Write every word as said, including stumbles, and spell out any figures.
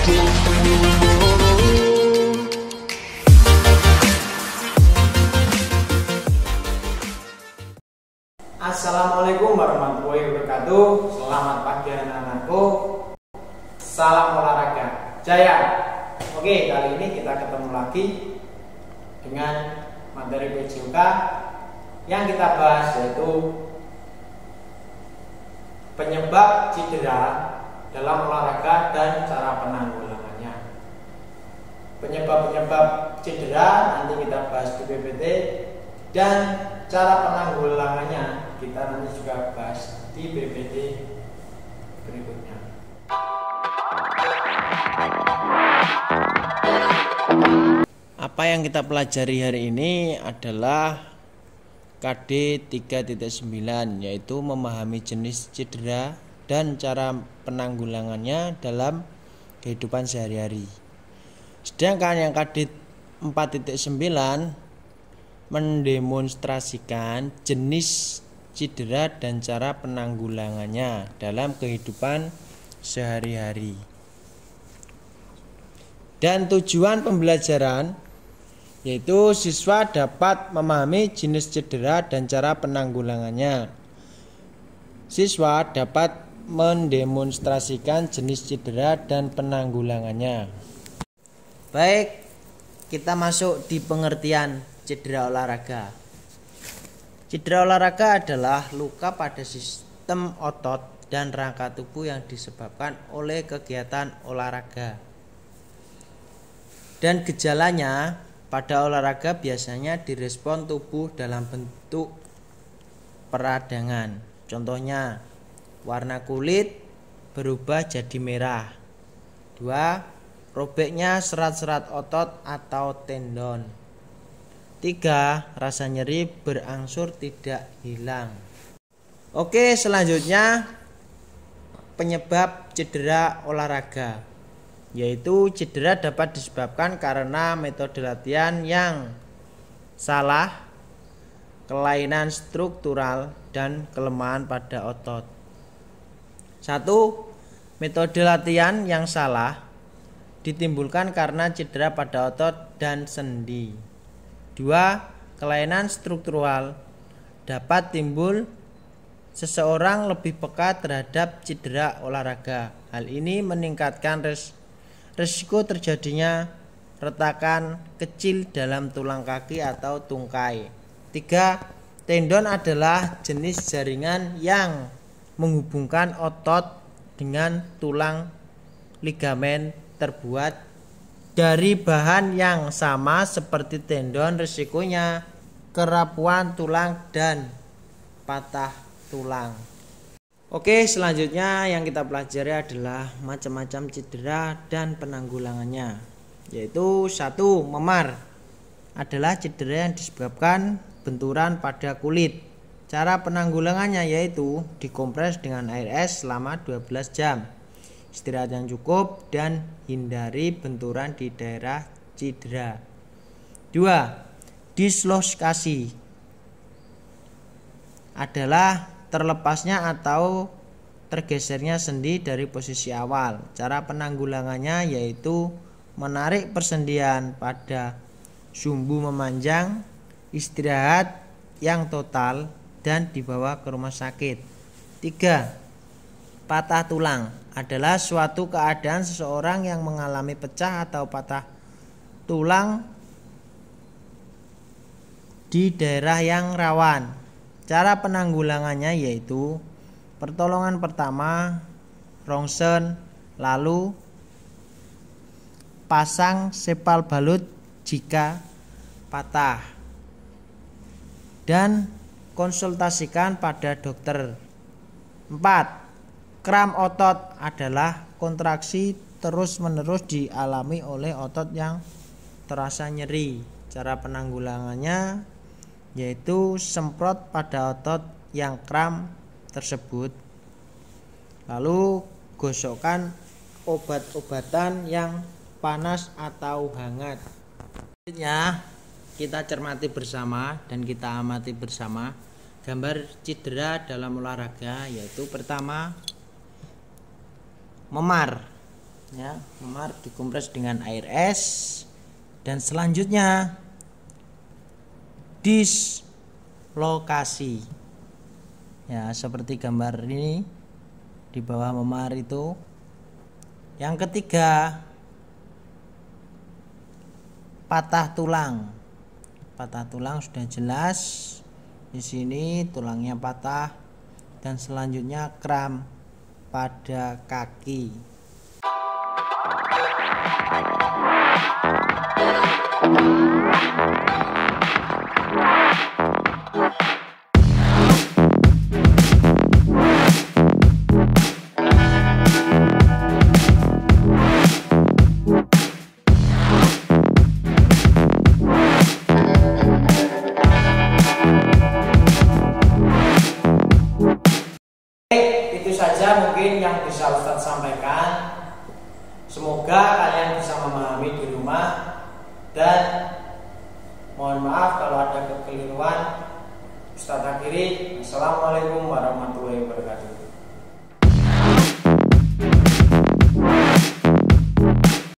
Assalamualaikum warahmatullahi wabarakatuh. Selamat pagi anak-anakku. Salam olahraga jaya. Oke, kali ini kita ketemu lagi dengan materi P J K yang kita bahas, yaitu penyebab cedera dalam olahraga dan cara penanggulangannya. Penyebab-penyebab cedera nanti kita bahas di P P T, dan cara penanggulangannya kita nanti juga bahas di P P T berikutnya. Apa yang kita pelajari hari ini adalah K D tiga titik sembilan, yaitu memahami jenis cedera dan cara penanggulangannya dalam kehidupan sehari-hari. Sedangkan yang K D empat titik sembilan mendemonstrasikan jenis cedera dan cara penanggulangannya dalam kehidupan sehari-hari. Dan tujuan pembelajaran yaitu siswa dapat memahami jenis cedera dan cara penanggulangannya. Siswa dapat mendemonstrasikan jenis cedera dan penanggulangannya. Baik, kita masuk di pengertian cedera olahraga. Cedera olahraga adalah luka pada sistem otot dan rangka tubuh yang disebabkan oleh kegiatan olahraga. Dan gejalanya pada olahraga biasanya direspon tubuh dalam bentuk peradangan. Contohnya, warna kulit berubah jadi merah. Dua, robeknya serat-serat otot atau tendon. Tiga, rasa nyeri berangsur tidak hilang. Oke, selanjutnya penyebab cedera olahraga, yaitu cedera dapat disebabkan karena metode latihan yang salah, kelainan struktural, dan kelemahan pada otot. Satu, metode latihan yang salah ditimbulkan karena cedera pada otot dan sendi. Dua, kelainan struktural dapat timbul seseorang lebih peka terhadap cedera olahraga. Hal ini meningkatkan res risiko terjadinya retakan kecil dalam tulang kaki atau tungkai. Tiga, tendon adalah jenis jaringan yang menghubungkan otot dengan tulang. Ligamen terbuat dari bahan yang sama seperti tendon, risikonya kerapuan tulang dan patah tulang. Oke, selanjutnya yang kita pelajari adalah macam-macam cedera dan penanggulangannya, yaitu satu, memar adalah cedera yang disebabkan benturan pada kulit. Cara penanggulangannya yaitu dikompres dengan air es selama dua belas jam, istirahat yang cukup, dan hindari benturan di daerah cedera. Dua, dislokasi adalah terlepasnya atau tergesernya sendi dari posisi awal. Cara penanggulangannya yaitu menarik persendian pada sumbu memanjang, istirahat yang total, dan dibawa ke rumah sakit. Tiga, patah tulang adalah suatu keadaan seseorang yang mengalami pecah atau patah tulang di daerah yang rawan. Cara penanggulangannya yaitu pertolongan pertama, rongsen, lalu pasang sepal balut jika patah, dan konsultasikan pada dokter. Empat, kram otot adalah kontraksi terus-menerus dialami oleh otot yang terasa nyeri. Cara penanggulangannya yaitu semprot pada otot yang kram tersebut, lalu gosokkan obat-obatan yang panas atau hangat. Selanjutnya kita cermati bersama dan kita amati bersama gambar cedera dalam olahraga, yaitu pertama, memar. Ya, memar dikompres dengan air es. Dan selanjutnya dislokasi. Ya, seperti gambar ini di bawah memar itu. Yang ketiga, patah tulang. Patah tulang sudah jelas. Di sini tulangnya patah. Dan selanjutnya kram pada kaki. Itu saja mungkin yang bisa Ustadz sampaikan. Semoga kalian bisa memahami di rumah, dan mohon maaf kalau ada kekeliruan. Ustadz akhiri. Assalamualaikum warahmatullahi wabarakatuh.